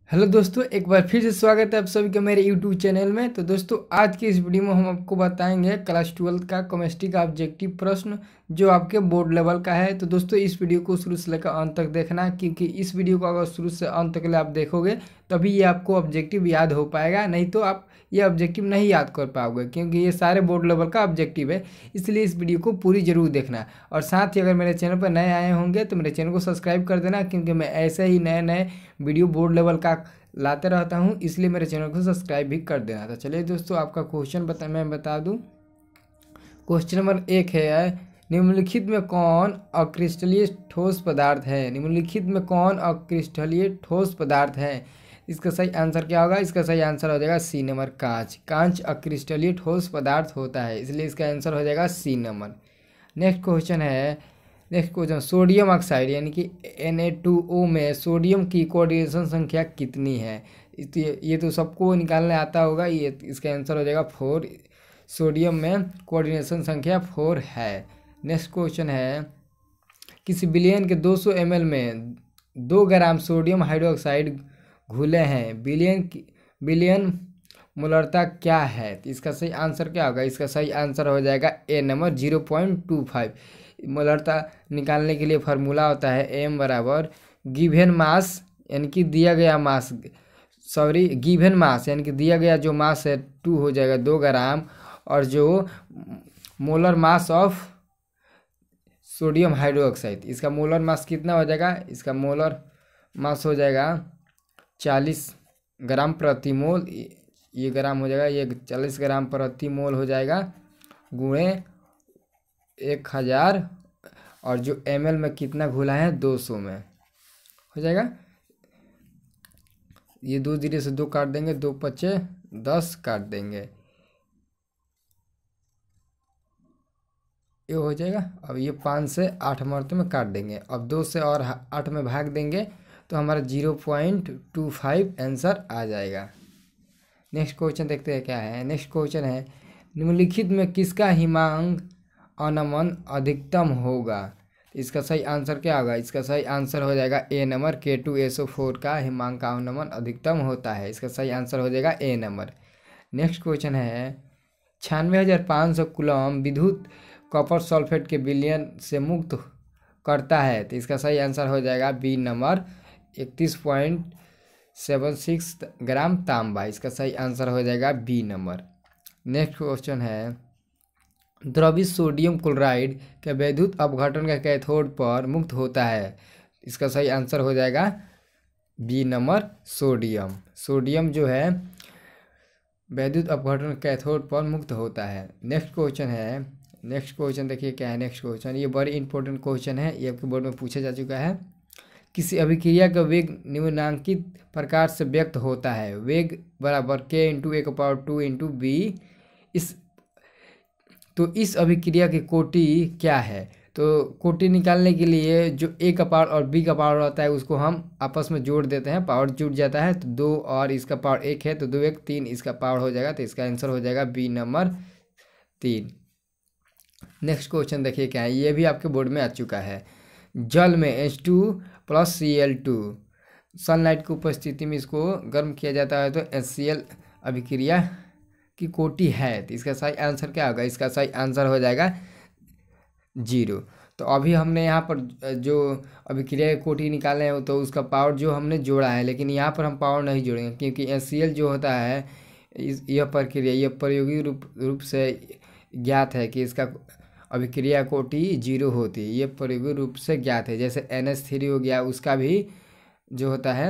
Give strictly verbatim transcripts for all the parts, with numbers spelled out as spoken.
Hello दोस्तों, एक बार फिर से स्वागत है आप सभी का मेरे यूट्यूब चैनल में। तो दोस्तों, आज की इस वीडियो में हम आपको बताएंगे क्लास ट्वेल्थ का केमिस्ट्री का ऑब्जेक्टिव प्रश्न जो आपके बोर्ड लेवल का है। तो दोस्तों, इस वीडियो को शुरू से लेकर अंत तक देखना, क्योंकि इस वीडियो को अगर शुरू से अंत तक आप देखोगे तभी ये आपको ऑब्जेक्टिव याद हो पाएगा, नहीं तो आप ये ऑब्जेक्टिव नहीं याद कर पाओगे, क्योंकि ये सारे बोर्ड लेवल का ऑब्जेक्टिव है। इसलिए इस वीडियो को पूरी जरूर देखना। और साथ ही अगर मेरे चैनल पर नए आए होंगे तो मेरे चैनल को सब्सक्राइब कर देना, क्योंकि मैं ऐसे ही नए नए वीडियो बोर्ड लेवल का लाते रहता हूँ, इसलिए मेरे चैनल को सब्सक्राइब भी कर देना। तो चलिए दोस्तों, आपका क्वेश्चन बता मैं बता दूँ। क्वेश्चन नंबर एक है, निम्नलिखित में कौन अक्रिस्टलीय ठोस पदार्थ है? निम्नलिखित में कौन अक्रिस्टलीय ठोस पदार्थ है? इसका सही आंसर क्या होगा? इसका सही आंसर हो जाएगा सी नंबर, कांच। कांच अक्रिस्टलीय ठोस पदार्थ होता है, इसलिए इसका आंसर हो जाएगा सी नंबर। नेक्स्ट क्वेश्चन है नेक्स्ट क्वेश्चन सोडियम ऑक्साइड यानी कि एन ए टू ओ में सोडियम की कोऑर्डिनेशन संख्या कितनी है? ये तो सबको निकालने आता होगा। ये इसका आंसर हो जाएगा फोर। सोडियम में कोऑर्डिनेशन संख्या फोर है। नेक्स्ट क्वेश्चन है, किसी बिलियन के दो सौ एम एल में दो ग्राम सोडियम हाइड्रोक्साइड घुले हैं, बिलियन बिलियन मोलरता क्या है? तो इसका सही आंसर क्या होगा? इसका सही आंसर हो जाएगा A number, zero point two five. मोलरता निकालने के लिए फार्मूला होता है एम बराबर गिवन मास यानी कि दिया गया मास, सॉरी गिवन मास यानी कि दिया गया जो मास है टू हो जाएगा दो ग्राम, और जो molar mass of sodium hydroxide, इसका मोलर मास कितना हो जाएगा? इसका मोलर मास हो जाएगा चालीस ग्राम प्रति मोल। ये ग्राम हो जाएगा, ये चालीस ग्राम प्रति मोल हो जाएगा गुणे एक हज़ार, और जो एम एल में कितना घुला है दो सौ में हो जाएगा। ये दो जीरो से दो काट देंगे, दो पच्चे दस काट देंगे, ये हो जाएगा। अब ये पाँच से आठ मरते में काट देंगे, अब दो से और आठ में भाग देंगे तो हमारा zero point two five answer आ जाएगा। नेक्स्ट क्वेश्चन देखते हैं क्या है। नेक्स्ट क्वेश्चन है, निम्नलिखित में किसका हिमांक अवनमन अधिकतम होगा? इसका सही आंसर क्या होगा? इसका सही आंसर हो जाएगा A number, K two S O four का हिमांक अवनमन अधिकतम होता है। इसका सही आंसर हो जाएगा ए नंबर। नेक्स्ट क्वेश्चन है, छियानवे हज़ार पाँच सौ कूलम विद्युत कॉपर सल्फेट के विलयन से मुक्त करता है, तो इसका सही आंसर हो जाएगा बी नंबर, इकतीस पॉइंट सेवन सिक्स ग्राम तांबा। इसका सही आंसर हो जाएगा बी नंबर। नेक्स्ट क्वेश्चन है, द्रवित सोडियम क्लोराइड के वैद्युत अपघटन के कैथोड पर मुक्त होता है, इसका सही आंसर हो जाएगा बी नंबर, सोडियम। सोडियम जो है वैद्युत अपघटन कैथोड पर मुक्त होता है। नेक्स्ट क्वेश्चन है नेक्स्ट क्वेश्चन देखिए क्या है। नेक्स्ट क्वेश्चन ये बड़ी इंपॉर्टेंट क्वेश्चन है, ये आपके बोर्ड में पूछा जा चुका है। किसी अभिक्रिया का वेग निम्नांकित प्रकार से व्यक्त होता है, वेग बराबर के इंटू ए का पावर टू इंटू बी। इस तो इस अभिक्रिया की कोटि क्या है? तो कोटि निकालने के लिए जो ए का पावर और बी का पावर होता है उसको हम आपस में जोड़ देते हैं, पावर जुड़ जाता है, तो दो और इसका पावर एक है तो दो एक तीन इसका पावर हो जाएगा, तो इसका आंसर हो जाएगा बी नंबर, तीन। नेक्स्ट क्वेश्चन देखिए क्या है, ये भी आपके बोर्ड में आ चुका है। जल में H two plus C L two, sunlight की उपस्थिति में इसको गर्म किया जाता है तो एच सी एल अभिक्रिया की कोटि है, तो इसका सही आंसर क्या होगा? इसका सही आंसर हो जाएगा जीरो। तो अभी हमने यहाँ पर जो अभिक्रिया की कोटि निकाले हैं तो उसका पावर जो हमने जोड़ा है, लेकिन यहाँ पर हम पावर नहीं जोड़ेंगे, क्योंकि एच सी एल जो होता है इस यह प्रक्रिया यह प्रायोगिक रूप रूप से ज्ञात है कि इसका अभिक्रिया कोटि जीरो होती है, ये प्रायोगिक रूप से ज्ञात है। जैसे एन एच थ्री हो गया, उसका भी जो होता है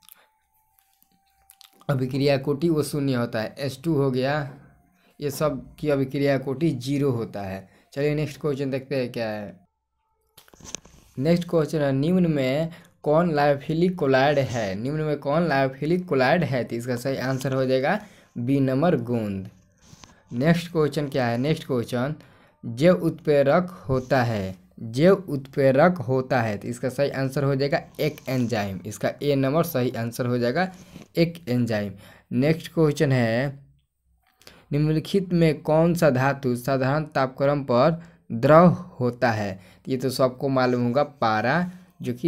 अभिक्रिया कोटि वो शून्य होता है। एच टू हो गया, ये सब की अभिक्रिया कोटि जीरो होता है। चलिए नेक्स्ट क्वेश्चन देखते हैं क्या है। नेक्स्ट क्वेश्चन है, निम्न में कौन लायोफिलिक कोलाइड है? निम्न में कौन लायोफिलिक कोलाइड है? तो इसका सही आंसर हो जाएगा बी नंबर, गोंद। नेक्स्ट क्वेश्चन क्या है। नेक्स्ट क्वेश्चन, जैव उत्प्रेरक होता है जैव उत्प्रेरक होता है तो इसका सही आंसर हो जाएगा एक एंजाइम। इसका ए नंबर सही आंसर हो जाएगा एक एंजाइम। नेक्स्ट क्वेश्चन है, निम्नलिखित में कौन सा धातु साधारण तापक्रम पर द्रव होता है? ये तो सबको मालूम होगा, पारा, जो कि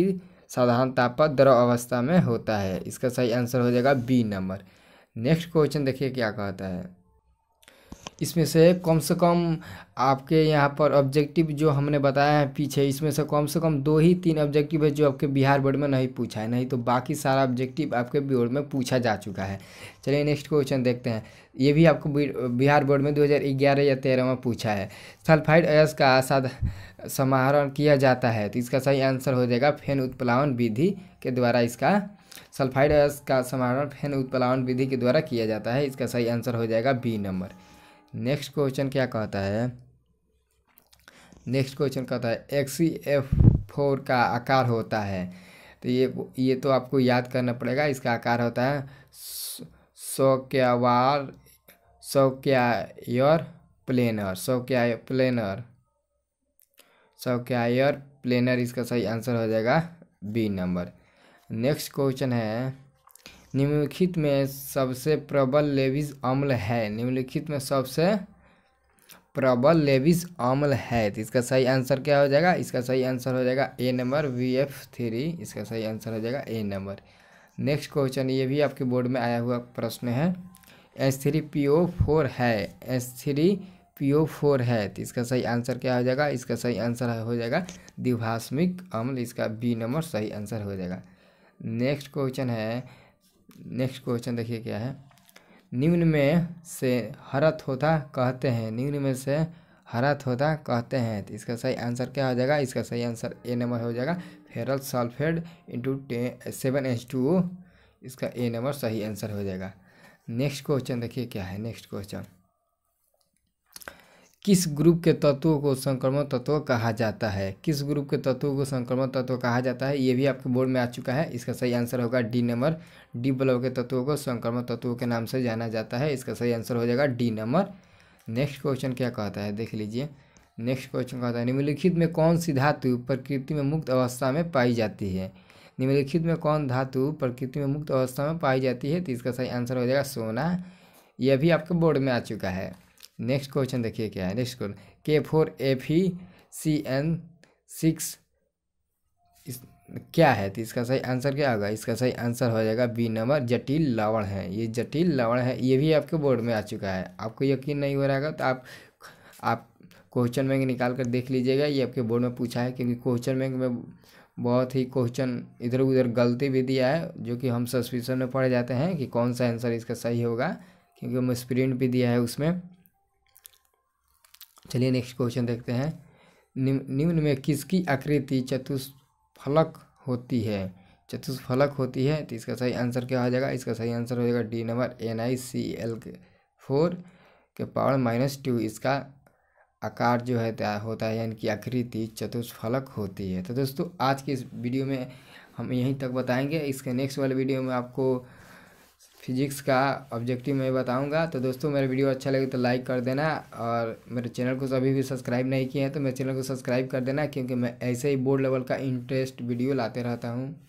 साधारण ताप पर द्रव अवस्था में होता है। इसका सही आंसर हो जाएगा बी नंबर। नेक्स्ट क्वेश्चन देखिए क्या कहता है। इसमें से कम से कम आपके यहाँ पर ऑब्जेक्टिव जो हमने बताया है पीछे, इसमें से कम से कम दो ही तीन ऑब्जेक्टिव है जो आपके बिहार बोर्ड में नहीं पूछा है, नहीं तो बाकी सारा ऑब्जेक्टिव आपके बोर्ड में पूछा जा चुका है। चलिए नेक्स्ट क्वेश्चन देखते हैं। ये भी आपको बिहार बोर्ड में दो हज़ार ग्यारह या तेरह में पूछा है। सल्फाइड अयस्क का साध समाहरण किया जाता है, तो इसका सही आंसर हो जाएगा फेन उत्प्लावन विधि के द्वारा। इसका सल्फाइड अयस्क का समाहरण फेन उत्प्लावन विधि के द्वारा किया जाता है। इसका सही आंसर हो जाएगा बी नंबर। नेक्स्ट क्वेश्चन क्या कहता है। नेक्स्ट क्वेश्चन कहता है एक्स सी एफ फोर का आकार होता है, तो ये ये तो आपको याद करना पड़ेगा। इसका आकार होता है square square planar square planar square planar इसका सही आंसर हो जाएगा बी नंबर। नेक्स्ट क्वेश्चन है निम्नलिखित में सबसे प्रबल लेविस अम्ल है। निम्नलिखित में सबसे प्रबल लेविस अम्ल है, तो इसका सही आंसर क्या हो जाएगा। इसका सही आंसर हो जाएगा A number V F three. इसका सही आंसर हो जाएगा ए नंबर। नेक्स्ट क्वेश्चन ये भी आपके बोर्ड में आया हुआ प्रश्न है। H three P O four है H three P O four है, तो इसका सही आंसर क्या हो जाएगा। इसका सही आंसर हो जाएगा द्विभाषमिक अम्ल। इसका बी नंबर सही आंसर हो जाएगा। नेक्स्ट क्वेश्चन है। नेक्स्ट क्वेश्चन देखिए क्या है। निम्न में से हरत होता कहते हैं निम्न में से हरत होता कहते हैं, तो इसका सही आंसर क्या हो जाएगा। इसका सही आंसर ए नंबर हो जाएगा ferrous sulphate into seven H two O. इसका ए नंबर सही आंसर हो जाएगा। नेक्स्ट क्वेश्चन देखिए क्या है। नेक्स्ट क्वेश्चन किस ग्रुप के तत्वों को संक्रमण तत्व कहा जाता है। किस ग्रुप के तत्वों को संक्रमण तत्व कहा जाता है, ये भी आपके बोर्ड में आ चुका है। इसका सही आंसर होगा डी नंबर। डी ब्लॉक के तत्वों को संक्रमण तत्वों के नाम से जाना जाता है। इसका सही आंसर हो जाएगा डी नंबर। नेक्स्ट क्वेश्चन क्या कहता है देख लीजिए। नेक्स्ट क्वेश्चन कहता है निम्नलिखित में कौन सी धातु प्रकृति में मुक्त अवस्था में पाई जाती है। निम्नलिखित में कौन धातु प्रकृति में मुक्त अवस्था में पाई जाती है, तो इसका सही आंसर हो जाएगा सोना। यह भी आपके बोर्ड में आ चुका है। नेक्स्ट क्वेश्चन देखिए क्या है। Next question K four F E C N six क्या है, तो इसका सही आंसर क्या होगा। इसका सही आंसर हो जाएगा बी नंबर जटिल लवण है। ये जटिल लवण है, ये भी आपके बोर्ड में आ चुका है। आपको यकीन नहीं हो रहा है तो आप आप क्वेश्चन बैंक निकाल कर देख लीजिएगा। ये आपके बोर्ड में पूछा है, क्योंकि क्वेश्चन बैंक में बहुत ही क्वेश्चन इधर उधर गलती भी दिया है, जो कि हम सस्पिशन में पड़ जाते हैं कि कौन सा आंसर इसका सही होगा, क्योंकि हम स्प्रिंट भी दिया है उसमें। चलिए नेक्स्ट क्वेश्चन देखते हैं। निम्न में किसकी आकृति चतुष्फलक होती है। चतुष्फलक होती है, तो इसका सही आंसर क्या हो जाएगा। इसका सही आंसर हो जाएगा D number N I C L के फोर के पावर माइनस टू। इसका आकार जो है होता है, यानी कि आकृति चतुष्फलक होती है। तो दोस्तों आज के इस वीडियो में हम यहीं तक बताएंगे। इसके नेक्स्ट वाले वीडियो में आपको फिजिक्स का ऑब्जेक्टिव मैं बताऊंगा। तो दोस्तों मेरा वीडियो अच्छा लगे तो लाइक कर देना, और मेरे चैनल को अभी भी सब्सक्राइब नहीं किए हैं तो मेरे चैनल को सब्सक्राइब कर देना, क्योंकि मैं ऐसे ही बोर्ड लेवल का इंटरेस्ट वीडियो लाते रहता हूं।